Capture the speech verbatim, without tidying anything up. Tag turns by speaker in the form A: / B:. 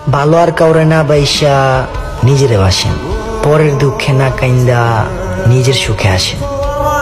A: ভালো আর কাউরে না বাইসা নিজেরে বাসেন, পরের দুঃখে না কাইন্দা নিজের সুখে আসেন।